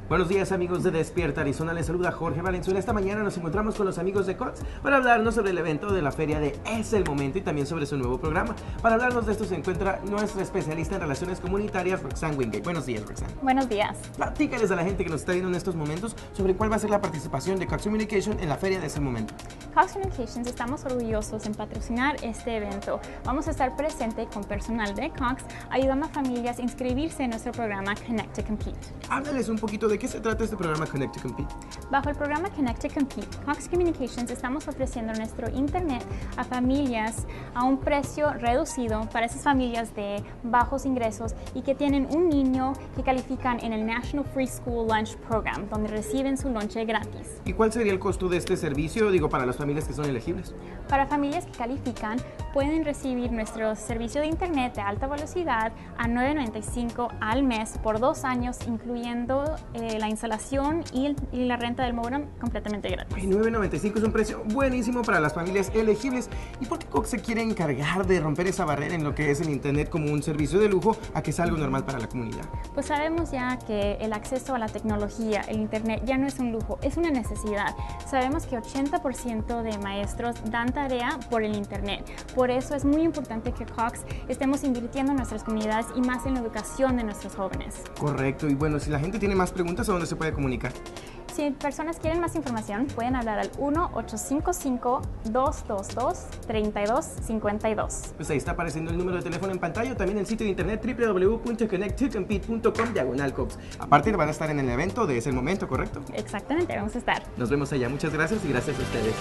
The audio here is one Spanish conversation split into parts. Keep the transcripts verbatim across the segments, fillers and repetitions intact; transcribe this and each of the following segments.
Buenos días, amigos de Despierta Arizona, les saluda Jorge Valenzuela. Esta mañana nos encontramos con los amigos de Cox para hablarnos sobre el evento de la feria de Es el Momento y también sobre su nuevo programa. Para hablarnos de esto se encuentra nuestra especialista en relaciones comunitarias, Roxanne Wingate. Buenos días, Roxanne. Buenos días. Platícales a la gente que nos está viendo en estos momentos sobre cuál va a ser la participación de Cox Communication en la feria de Es el Momento. Cox Communications estamos orgullosos en patrocinar este evento. Vamos a estar presente con personal de Cox ayudando a familias a inscribirse en nuestro programa Connect to Compete. Háblales un poquito de qué se trata este programa Connect to Compete. Bajo el programa Connect to Compete, Cox Communications estamos ofreciendo nuestro internet a familias a un precio reducido para esas familias de bajos ingresos y que tienen un niño que califican en el National Free School Lunch Program, donde reciben su lonche gratis. ¿Y cuál sería el costo de este servicio, digo, para las familias que son elegibles? Para familias que califican, pueden recibir nuestro servicio de internet de alta velocidad a nueve noventa y cinco al mes por dos años, incluyendo eh, la instalación y, el, y la renta del modem completamente gratis. Ay, nueve noventa y cinco es un precio buenísimo para las familias elegibles. ¿Y por qué Cox se quiere encargar de romper esa barrera en lo que es el internet como un servicio de lujo a que es algo normal para la comunidad? Pues sabemos ya que el acceso a la tecnología, el internet, ya no es un lujo, es una necesidad. Sabemos que ochenta por ciento de maestros dan tarea por el internet. Por eso es muy importante que Cox estemos invirtiendo en nuestras comunidades y más en la educación de nuestros jóvenes. Correcto. Y bueno, si la gente tiene más preguntas, ¿a dónde se puede comunicar? Si personas quieren más información, pueden hablar al uno ocho cinco cinco, dos dos dos, tres dos cinco dos. Pues ahí está apareciendo el número de teléfono en pantalla, o también el sitio de internet w w w punto connect to compete punto com diagonal Cox. Aparte van a estar en el evento de Es el Momento, ¿correcto? Exactamente, vamos a estar. Nos vemos allá. Muchas gracias y gracias a ustedes.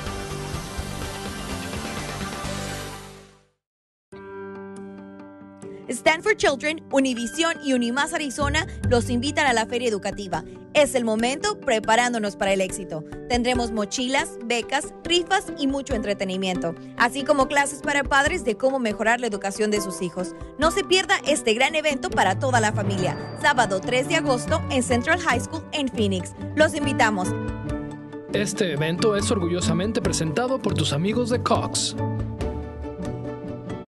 Stand for Children, Univision y Unimás Arizona los invitan a la feria educativa. Es el momento preparándonos para el éxito. Tendremos mochilas, becas, rifas y mucho entretenimiento, así como clases para padres de cómo mejorar la educación de sus hijos. No se pierda este gran evento para toda la familia, sábado tres de agosto en Central High School en Phoenix. Los invitamos. Este evento es orgullosamente presentado por tus amigos de Cox.